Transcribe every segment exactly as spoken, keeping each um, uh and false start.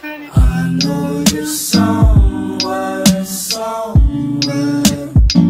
I know you're somewhere, somewhere.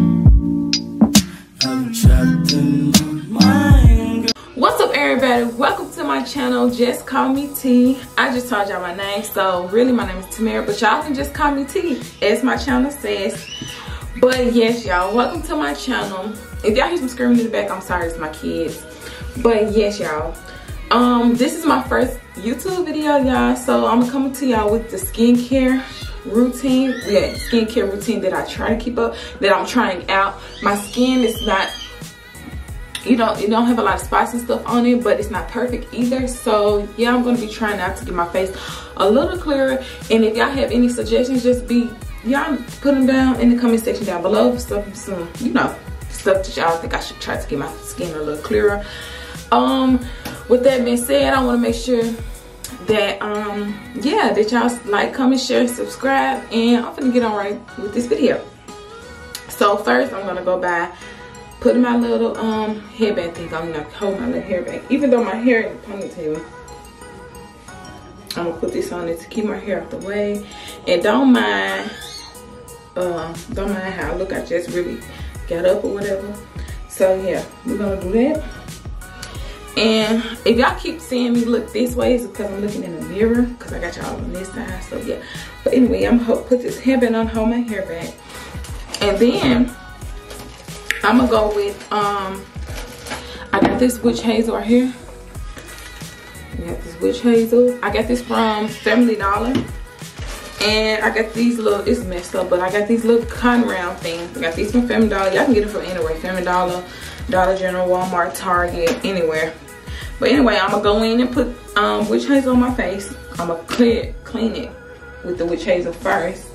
I'm trapped in my mind. What's up, everybody? Welcome to my channel. Just call me T. I just told y'all my name, so really my name is Tamara, but y'all can just call me T, as my channel says. But yes, y'all, welcome to my channel. If y'all hear some screaming in the back, I'm sorry, it's my kids. But yes, y'all, um this is my first YouTube video, y'all, so I'm coming to y'all with the skincare routine. Yeah, skincare routine that I try to keep up, that I'm trying out. My skin is not, you don't you don't have a lot of spots and stuff on it, but it's not perfect either. So yeah, I'm gonna be trying out to get my face a little clearer. And if y'all have any suggestions, just be y'all put them down in the comment section down below. Some some you know stuff that y'all think I should try to get my skin a little clearer. Um with that being said, I want to make sure that um yeah that y'all like, comment, share, subscribe, and I'm gonna get on right with this video. So first I'm gonna go by putting my little um headband thing. I'm gonna hold my little hair back, even though my hair in a ponytail. I'm gonna put this on it to keep my hair out the way. And don't mind uh don't mind how I look. I just really got up or whatever. So yeah, we're gonna do that. And if y'all keep seeing me look this way, it's because I'm looking in the mirror, because I got y'all on this side. So yeah, but anyway, I'm gonna put this headband on, hold my hair back, and then I'm gonna go with um I got this witch hazel right here. I got this witch hazel. I got this from Family Dollar, and I got these little, it's messed up, but I got these little cotton round things. I got these from Family Dollar. Y'all can get it from anywhere: Family Dollar, Dollar General, Walmart, Target, anywhere. But anyway, I'm gonna go in and put um witch hazel on my face. I'm gonna clear clean it with the witch hazel first.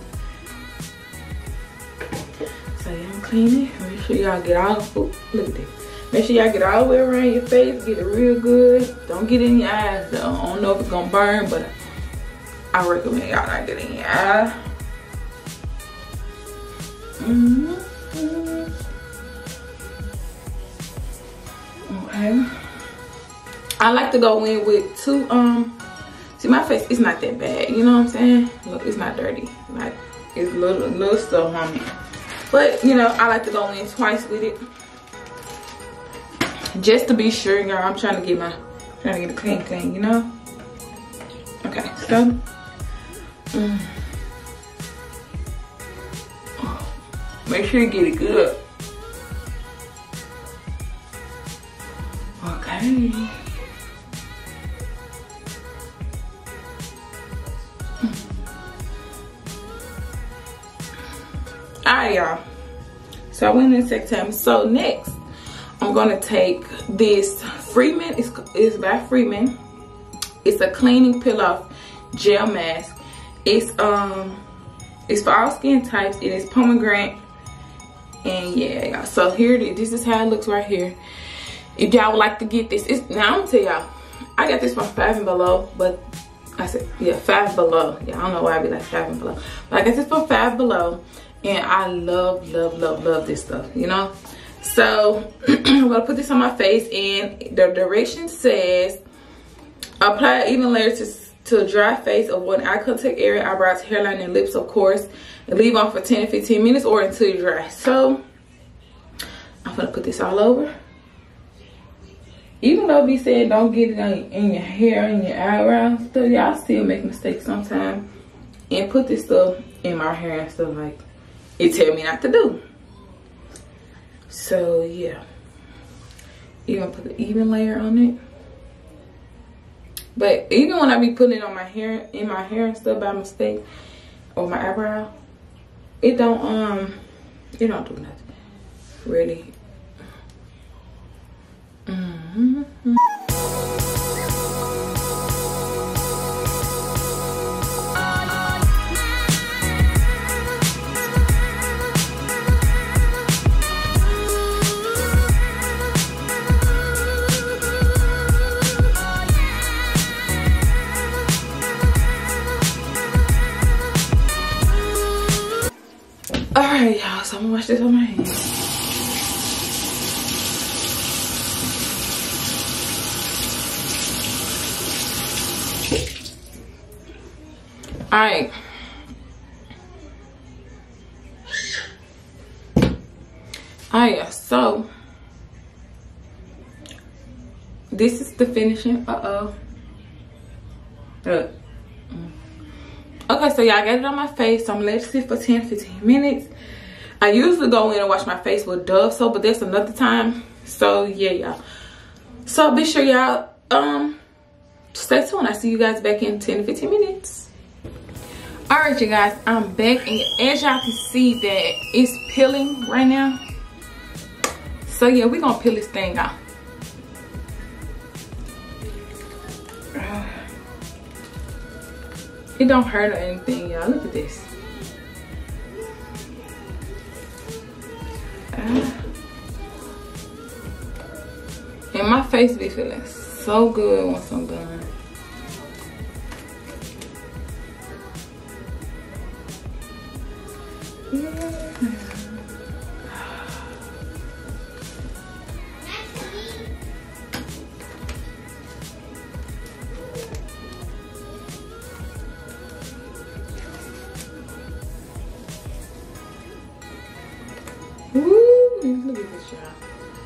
So yeah, I'm cleaning. Make sure y'all get all, oh, look at this. Make sure y'all get all the way around your face, get it real good. Don't get in your eyes though. I don't know if it's gonna burn, but I recommend y'all not get in your eye. Mm-hmm. Okay. I like to go in with two, um, see my face, it's not that bad, you know what I'm saying? Look, it's not dirty. Like, it's little, little stuff on me. But, you know, I like to go in twice with it. Just to be sure, y'all. I'm trying to get my, trying to get it clean, clean, you know? Okay, so. Mm. Make sure you get it good. Okay. Alright, y'all. So I went in second time. So next, I'm gonna take this Freeman. It's, it's by Freeman. It's a cleaning peel off gel mask. It's um, it's for all skin types. It is pomegranate. And yeah, y'all. So here it is. This is how it looks right here. If y'all would like to get this, it's, now I'm gonna tell y'all, I got this from Five and Below, but I said, yeah, Five Below. Yeah, I don't know why I be like Five and Below. But I got this from Five Below, and I love, love, love, love this stuff, you know? So, I'm gonna put this on my face, and the direction says, apply even layers to, to a dry face, avoid eye contact area, eyebrows, hairline, and lips, of course, and leave on for ten to fifteen minutes or until you dry. So, I'm gonna put this all over. Even though we said don't get it on, in your hair and your eyebrows stuff, y'all still make mistakes sometimes and put this stuff in my hair and stuff like it tell me not to do. So yeah, you're gonna put an even layer on it. But even when I be putting it on my hair, in my hair and stuff by mistake, or my eyebrow, it don't um, it don't do nothing really. Mm-hmm. Alright, y'all, so I'm gonna wash this on my hands. Alright. Alright, so this is the finishing. Uh-oh. Uh. Okay, so y'all got it on my face. So I'm gonna let it sit for ten fifteen minutes. I usually go in and wash my face with Dove soap, but that's another time. So yeah, y'all. So be sure y'all um stay tuned. I see you guys back in ten to fifteen minutes. Alright, you guys, I'm back, and as y'all can see that it's peeling right now. So yeah, we're gonna peel this thing out. It don't hurt or anything, y'all. Look at this. Uh, and my face be feeling so good once I'm done. Yeah. Woo! Look at this, y'all.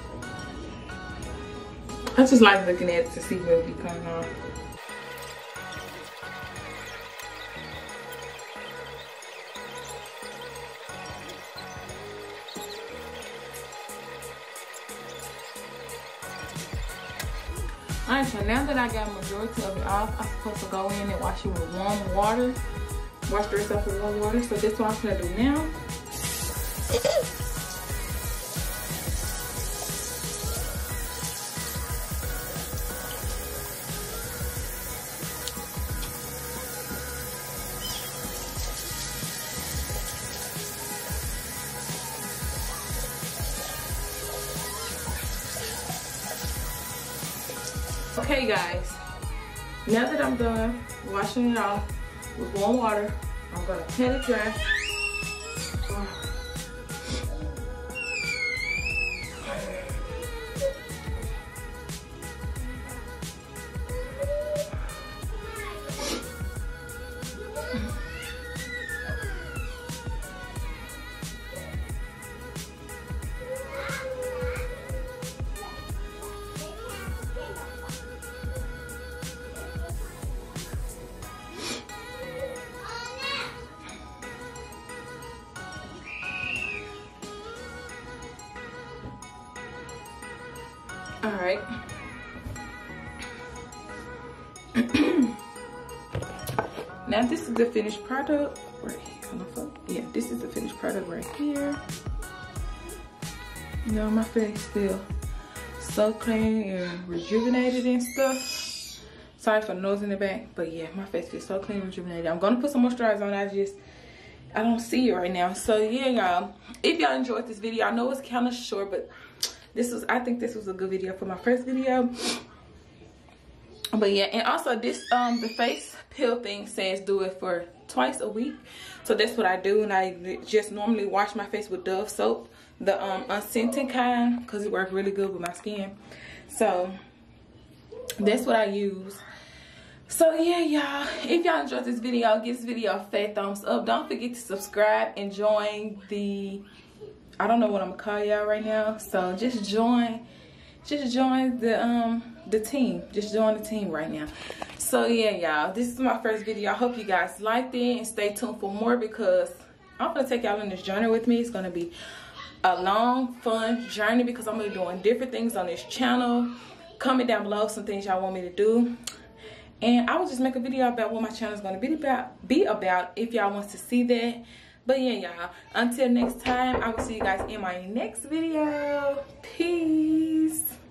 I just like looking at it to see what be coming on. Alright, so now that I got majority of it off, I'm supposed to go in and wash it with warm water. Wash the rest off with warm water. So this is what I'm gonna do now. Okay guys, now that I'm done washing it off with warm water, I'm gonna pat it dry. All right. Now this is the finished product right here. Yeah, this is the finished product right here. You know, my face still so clean and rejuvenated and stuff. Sorry for the nose in the back, but yeah, my face feels so clean and rejuvenated. I'm gonna put some moisturizer on. I just I don't see it right now. So yeah, y'all, if y'all enjoyed this video, I know it's kind of short, but this was, I think this was a good video for my first video. But yeah, and also this um the face peel thing says do it for twice a week. So that's what I do, and I just normally wash my face with Dove soap, the um unscented kind, because it works really good with my skin. So that's what I use. So yeah, y'all, if y'all enjoyed this video, give this video a fat thumbs up. Don't forget to subscribe and join the, I don't know what I'm gonna call y'all right now. So just join, just join the um the team. Just join the team right now. So yeah, y'all, this is my first video. I hope you guys liked it, and stay tuned for more, because I'm gonna take y'all on this journey with me. It's gonna be a long, fun journey, because I'm gonna be doing different things on this channel. Comment down below some things y'all want me to do, and I will just make a video about what my channel is gonna be about. Be about if y'all want to see that. But yeah, y'all, until next time, I will see you guys in my next video. Peace.